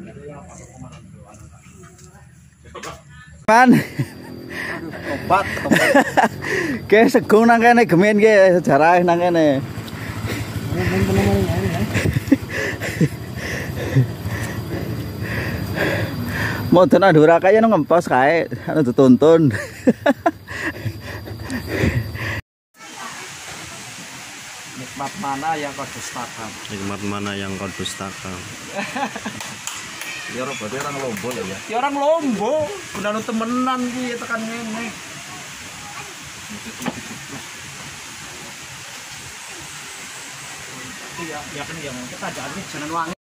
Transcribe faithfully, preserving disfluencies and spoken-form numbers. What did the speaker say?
Man. Obat, obat. Kayak segung nang kene gemen ki sejarah nang kene. Mau tenan ora kaya nang ngempos kae, anu dituntun. Nikmat mana yang kau dustakan? Nikmat mana yang kau dustakan? Ya orang berarti orang Lombo ya. Ya orang Lombo, udah nu temenan ki tekan ngene. Iya, ya kan ya kita ada nih jangan wangi.